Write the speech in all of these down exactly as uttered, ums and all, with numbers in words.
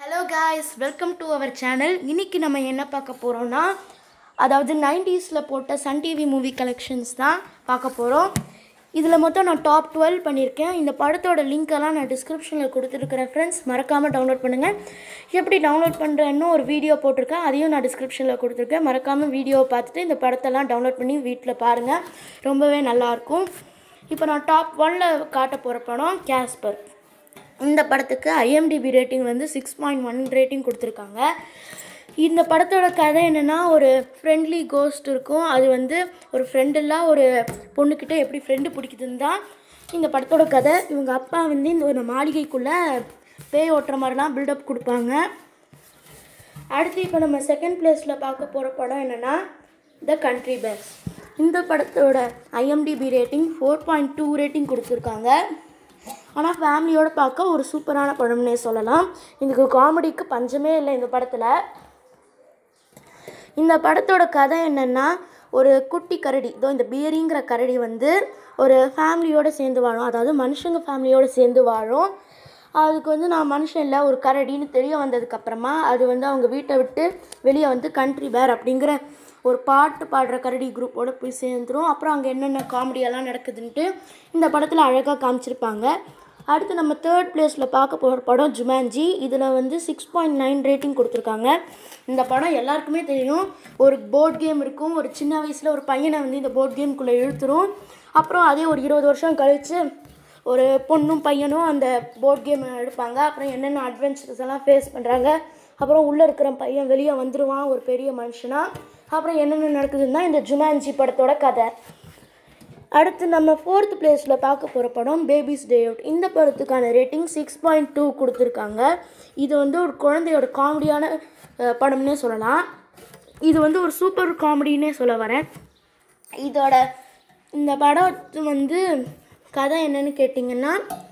Hello guys, welcome to our channel. இன்னைக்கு நம்ம என்ன பார்க்க போறோம்னா அதாவது நைன்டீஸ்ல போட்ட சன் டிவி மூவி கலெக்ஷன்ஸ் தான் பார்க்க போறோம். இதுல மொத்தம் நான் டாப் டுவெல் பண்ணிருக்கேன். இந்த படத்தோட லிங்க் எல்லாம் நான் டிஸ்கிரிப்ஷன்ல கொடுத்திருக்கேன் फ्रेंड्स. மறக்காம டவுன்லோட் பண்ணுங்க. எப்படி டவுன்லோட் பண்றேன்னு ஒரு வீடியோ போட்டுருக்கேன். அதையும் நான் டிஸ்கிரிப்ஷன்ல கொடுத்திருக்கேன். மறக்காம வீடியோவை பார்த்துட்டு இந்த படத்தை எல்லாம் டவுன்லோட் பண்ணி வீட்ல பாருங்க. ரொம்பவே நல்லா இருக்கும். இப்போ நான் டாப் ஒன்ல காட்ட போற படம் காஸ்பர். இந்த படத்துக்கு I M D B rating வந்து சிக்ஸ் பாயிண்ட் ஒன் ரேட்டிங் கொடுத்துருக்காங்க. இந்த படத்தோட கதை என்னென்னா, ஒரு ஃப்ரெண்ட்லி கோஸ்ட் இருக்கும். அது வந்து ஒரு ஃப்ரெண்டெல்லாம் ஒரு பொண்ணுக்கிட்ட எப்படி ஃப்ரெண்டு பிடிக்குதுன்னு தான் இந்த படத்தோட கதை. இவங்க அப்பா வந்து இந்த ஒரு மாளிகைக்குள்ளே பேய் ஓட்டுற மாதிரிலாம் பில்டப் கொடுப்பாங்க. அடுத்து இப்போ நம்ம செகண்ட் பிளேஸில் பார்க்க போகிற படம் என்னென்னா த கண்ட்ரி பெஸ்ட். இந்த படத்தோட I M D B rating four point two rating கொடுத்துருக்காங்க. ஆனால் ஃபேமிலியோடு பார்க்க ஒரு சூப்பரான படம்னே சொல்லலாம். இதுக்கு காமெடிக்கு பஞ்சமே இல்லை இந்த படத்தில். இந்த படத்தோட கதை என்னென்னா, ஒரு குட்டி கரடி, இதோ இந்த பியரிங்கிற கரடி வந்து ஒரு ஃபேமிலியோடு சேர்ந்து வாழும். அதாவது மனுஷங்க ஃபேமிலியோடு சேர்ந்து வாழும். அதுக்கு வந்து நான் மனுஷன் இல்லை ஒரு கரடின்னு தெரிய வந்ததுக்கப்புறமா அது வந்து அவங்க வீட்டை விட்டு வெளியே வந்து கண்ட்ரி பேர் அப்படிங்கிற ஒரு பாட்டு பாடுற கரடி குரூப்போடு போய் சேர்ந்துடும். அப்புறம் அங்கே என்னென்ன காமெடியெல்லாம் நடக்குதுன்ட்டு இந்த படத்தில் அழகாக காமிச்சிருப்பாங்க. அடுத்து நம்ம தேர்ட் பிளேஸில் பார்க்க போகிற படம் ஜுமான்ஜி. இதில் வந்து சிக்ஸ் பாயிண்ட் நைன் ரேட்டிங் கொடுத்துருக்காங்க. இந்த படம் எல்லாருக்குமே தெரியும். ஒரு போர்ட் கேம் இருக்கும். ஒரு சின்ன வயசில் ஒரு பையனை வந்து இந்த போர்ட் கேமுக்குள்ளே இழுத்துரும். அப்புறம் அதே ஒரு இருபது வருஷம் கழித்து ஒரு பொண்ணும் பையனும் அந்த போர்ட் கேம் எடுப்பாங்க. அப்புறம் என்னென்ன அட்வென்ச்சர்ஸ் எல்லாம் ஃபேஸ் பண்ணுறாங்க. அப்புறம் உள்ளே இருக்கிற பையன் வெளியே வந்துடுவான் ஒரு பெரிய மனுஷனாக. அப்புறம் என்னென்ன நடக்குதுன்னா இந்த ஜுமான்ஜி படத்தோட கதை. அடுத்து நம்ம ஃபோர்த் பிளேஸில் பார்க்க போகிற படம் பேபிஸ் டே அவுட். இந்த படத்துக்கான ரேட்டிங் சிக்ஸ் பாயிண்ட் டூ கொடுத்துருக்காங்க. இது வந்து ஒரு குழந்தையோட காமெடியான படம்னே சொல்லலாம். இது வந்து ஒரு சூப்பர் காமெடின்னே சொல்ல வரேன். இதோட இந்த படம் வந்து கதை என்னன்னு கேட்டிங்கன்னா,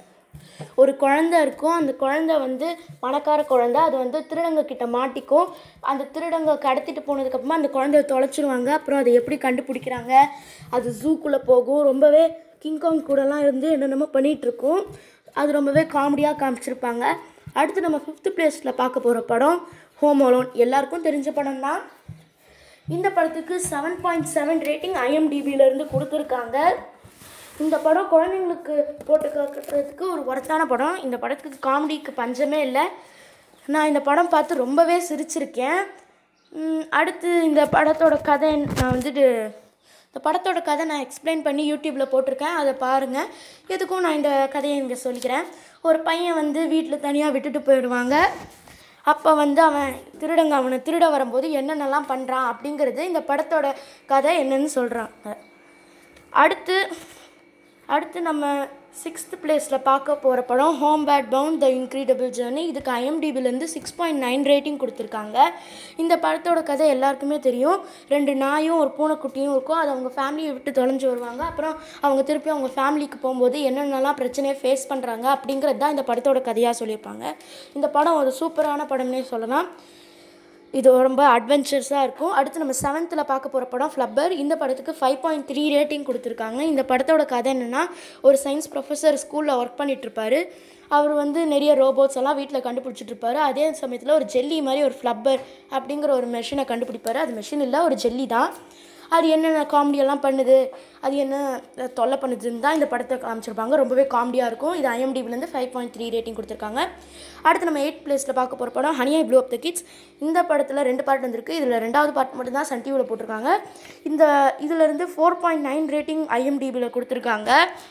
ஒரு குழந்தை இருக்கும். அந்த குழந்தை வந்து பணக்கார குழந்தை. அது வந்து திருடங்க கிட்ட மாட்டிக்கும். அந்த திருடங்க கடத்திட்டு போனதுக்கப்புறமா அந்த குழந்தைய தொலைச்சிருவாங்க. அப்புறம் அதை எப்படி கண்டுபிடிக்கிறாங்க, அது ஜூக்குள்ளே போகும். ரொம்பவே கிங்காங் கூடலாம் இருந்து என்னென்னமோ பண்ணிகிட்ருக்கும். அது ரொம்பவே காமெடியாக காமிச்சிருப்பாங்க. அடுத்து நம்ம ஃபிஃப்த் பிளேஸில் பார்க்க போகிற படம் ஹோம் அலோன். எல்லாருக்கும் தெரிஞ்ச படம் தான். இந்த படத்துக்கு seven point seven rating I M D பியிலேருந்து கொடுத்துருக்காங்க. இந்த படம் குழந்தைங்களுக்கு போட்டு காட்டுறதுக்கு ஒரு ஒர்த்தான படம். இந்த படத்துக்கு காமெடிக்கு பஞ்சமே இல்லை. நான் இந்த படம் பார்த்து ரொம்பவே சிரிச்சிருக்கேன். அடுத்து இந்த படத்தோட கதை நான் வந்துட்டு இந்த படத்தோட கதை நான் எக்ஸ்பிளைன் பண்ணி யூடியூப்பில் போட்டிருக்கேன். அதை பாருங்கள். எதுக்கும் நான் இந்த கதையை இங்கே சொல்லிக்கிறேன். ஒரு பையன் வந்து வீட்டில் தனியாக விட்டுட்டு போயிடுவாங்க. அப்போ வந்து அவன் திருடங்க அவனை திருட வரும்போது என்னென்னலாம் பண்ணுறான் அப்படிங்கிறது இந்த படத்தோட கதை என்னன்னு சொல்கிறாங்க. அடுத்து அடுத்து நம்ம சிக்ஸ்த் பிளேஸில் பார்க்க போகிற படம் homeward bound the incredible journey. இதுக்கு ஐ எம் டி பிலேருந்து சிக்ஸ் பாயிண்ட் நைன் ரேட்டிங் கொடுத்துருக்காங்க. இந்த படத்தோட கதை எல்லாருக்குமே தெரியும். ரெண்டு நாயும் ஒரு பூனைக்குட்டியும் இருக்கும். அது அவங்க ஃபேமிலியை விட்டு தொலைஞ்சு வருவாங்க. அப்புறம் அவங்க திருப்பி அவங்க ஃபேமிலிக்கு போகும்போது என்னென்னலாம் பிரச்சனையை ஃபேஸ் பண்ணுறாங்க அப்படிங்கிறது தான் இந்த படத்தோட கதையாக சொல்லியிருப்பாங்க. இந்த படம் ஒரு சூப்பரான படம்னே சொல்லலாம். இது ரொம்ப அட்வென்ச்சர்ஸாக இருக்கும். அடுத்து நம்ம செவன்த்தில் பார்க்க போகிற படம் ஃப்ளப்பர். இந்த படத்துக்கு ஃபைவ் பாயிண்ட் த்ரீ ரேட்டிங் கொடுத்துருக்காங்க. இந்த படத்தோட கதை என்னென்னா, ஒரு சயின்ஸ் ப்ரொஃபஸர் ஸ்கூலில் ஒர்க் பண்ணிகிட்ருப்பார். அவர் வந்து நிறைய ரோபோட்ஸ் எல்லாம் வீட்டில் கண்டுபிடிச்சிட்ருப்பாரு. அதே சமயத்தில் ஒரு ஜெல்லி மாதிரி ஒரு ஃப்ளப்பர் அப்படிங்கிற ஒரு மெஷினை கண்டுபிடிப்பார். அது மெஷின் இல்லை, ஒரு ஜெல்லி தான். அது என்னென்ன காமெடியெல்லாம் பண்ணுது, அது என்ன தொல்லை பண்ணுதுன்னு தான் இந்த படத்தை காமிச்சிருப்பாங்க. ரொம்பவே காமெடியாக இருக்கும். இது ஐ எம் டி பிலேருந்து ஃபைவ் பாயிண்ட் த்ரீ ரேட்டிங் கொடுத்துருக்காங்க. அடுத்து நம்ம எயிட் பிளேஸில் பார்க்க போகிற படம் honey I blew up the kids. இந்த படத்தில் ரெண்டு பார்ட் வந்திருக்கு. இதில் ரெண்டாவது பார்ட் மட்டும்தான் சன் டிவியில் போட்டிருக்காங்க. இந்த இதிலேருந்து four point nine rating I M D பியில் கொடுத்துருக்காங்க.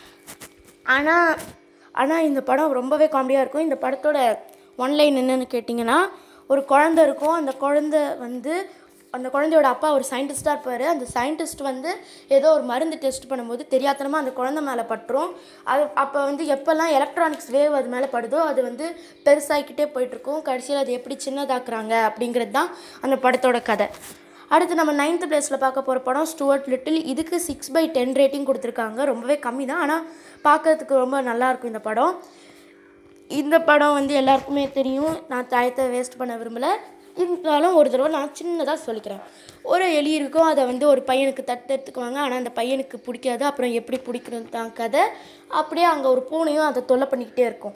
ஆனால் ஆனால் இந்த படம் ரொம்பவே காமெடியாக இருக்கும். இந்த படத்தோட ஒன்லைன் என்னென்னு கேட்டிங்கன்னா, ஒரு குழந்தை இருக்கும். அந்த குழந்தை வந்து அந்த குழந்தையோட அப்பா ஒரு சயின்டிஸ்ட்டாக இருப்பார். அந்த சயின்டிஸ்ட் வந்து ஏதோ ஒரு மருந்து டெஸ்ட் பண்ணும்போது தெரியாதனமாக அந்த குழந்தை மேலே பட்டுரும். அது அப்போ வந்து எப்போல்லாம் எலக்ட்ரானிக்ஸ் வேவ் அது மேலே படுதோ அது வந்து பெருசாகிக்கிட்டே போயிட்டுருக்கும். கடைசியில் அது எப்படி சின்னதாக்குறாங்க அப்படிங்கிறது தான் அந்த படத்தோட கதை. அடுத்து நம்ம நைன்த் பிளேஸில் பார்க்க போகிற படம் ஸ்டூவர்ட் லிட்டில். இதுக்கு சிக்ஸ் பை டென் ரேட்டிங் கொடுத்துருக்காங்க. ரொம்பவே கம்மி தான், ஆனால் பார்க்கறதுக்கு ரொம்ப நல்லாயிருக்கும் இந்த படம். இந்த படம் வந்து எல்லாருக்குமே தெரியும். நான் டயத்தை வேஸ்ட் பண்ண விரும்பலை. இருந்தாலும் ஒரு தடவை நான் சின்னதாக சொல்லிக்கிறேன். ஒரு எலி இருக்கும். அதை வந்து ஒரு பையனுக்கு தட்டு எடுத்துக்குவாங்க. ஆனால் அந்த பையனுக்கு பிடிக்காது. அப்புறம் எப்படி பிடிக்கிறது தான் கதை. அப்படியே அங்கே ஒரு பூனையும் அதை தொல்லை பண்ணிக்கிட்டே இருக்கும்.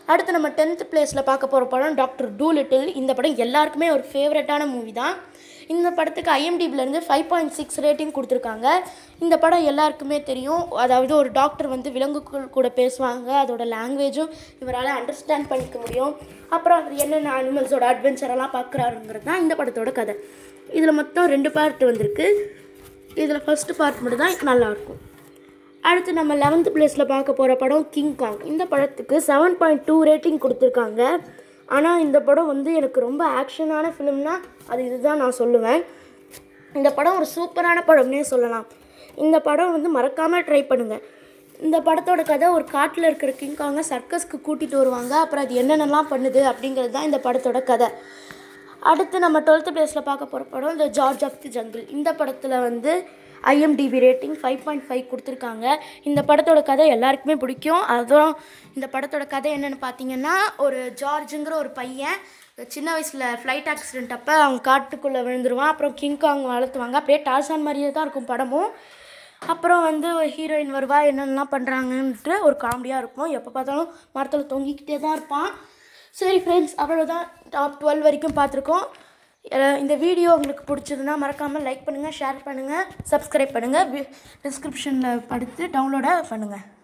அடுத்து நம்ம டென்த் பிளேஸில் பார்க்க போகிற படம் டாக்டர் டூலிட்டில். இந்த படம் எல்லாருக்குமே ஒரு ஃபேவரட்டான மூவி தான். இந்த படத்துக்கு ஐஎம்டிபிலேருந்து ஃபைவ் பாயிண்ட் சிக்ஸ் ரேட்டிங் கொடுத்துருக்காங்க. இந்த படம் எல்லாருக்குமே தெரியும். அதாவது ஒரு டாக்டர் வந்து விலங்குகள் கூட பேசுவாங்க, அதோட லாங்குவேஜும் இவரால் அண்டர்ஸ்டாண்ட் பண்ணிக்க முடியும். அப்புறம் அவர் என்னென்ன அனிமல்ஸோட அட்வென்ச்சரெல்லாம் பார்க்குறாருங்கிறது தான் இந்த படத்தோட கதை. இதில் மொத்தம் ரெண்டு பார்ட் வந்திருக்கு. இதில் ஃபஸ்ட்டு பார்ட் மட்டும் தான் நல்லாயிருக்கும். அடுத்து நம்ம லெவன்த் பிளேஸில் பார்க்க போகிற படம் கிங் காங். இந்த படத்துக்கு செவன் பாயிண்ட் டூ ரேட்டிங் கொடுத்துருக்காங்க. ஆனால் இந்த படம் வந்து எனக்கு ரொம்ப ஆக்ஷனான ஃபிலிம்னா அது இதுதான் நான் சொல்லுவேன். இந்த படம் ஒரு சூப்பரான படம்னே சொல்லலாம். இந்த படம் வந்து மறக்காமல் ட்ரை பண்ணுங்கள். இந்த படத்தோட கதை ஒரு காட்டில் இருக்கிற கிங் காங்கை சர்க்கஸ்க்கு கூட்டிகிட்டு வருவாங்க. அப்புறம் அது என்னென்னலாம் பண்ணுது அப்படிங்கிறது தான் இந்த படத்தோட கதை. அடுத்து நம்ம டுவெல்த்து பிளேஸில் பார்க்க போகிற படம் இந்த ஜார்ஜ் ஆஃப் தி ஜங்கிள். இந்த படத்தில் வந்து IMDB rating five point five கொடுத்துருக்காங்க. இந்த படத்தோட கதை எல்லாருக்குமே பிடிக்கும். அதுவும் இந்த படத்தோட கதை என்னென்னு பார்த்தீங்கன்னா, ஒரு ஜார்ஜுங்கிற ஒரு பையன் சின்ன வயசில் ஃப்ளைட் ஆக்சிடென்ட் அப்போ அவங்க காட்டுக்குள்ளே விழுந்துருவான். அப்புறம் கிங்காங் வளர்த்துவாங்க. அப்படியே டார்சான் மாதிரியே தான் இருக்கும் படமும். அப்புறம் வந்து ஹீரோயின் வருவா, என்னென்னலாம் பண்ணுறாங்கன்ட்டு ஒரு காமெடியாக இருக்கும். எப்போ பார்த்தாலும் மரத்தில் தொங்கிக்கிட்டே தான் இருப்பான். சரி ஃப்ரெண்ட்ஸ், அவ்வளோதான். டாப் டுவெல் வரைக்கும் பார்த்துருக்கோம். இந்த வீடியோ உங்களுக்கு பிடிச்சதுன்னா மறக்காமல் லைக் பண்ணுங்கள், ஷேர் பண்ணுங்கள், சப்ஸ்கிரைப் பண்ணுங்கள். டிஸ்கிரிப்ஷனில் படித்து டவுன்லோட பண்ணுங்கள்.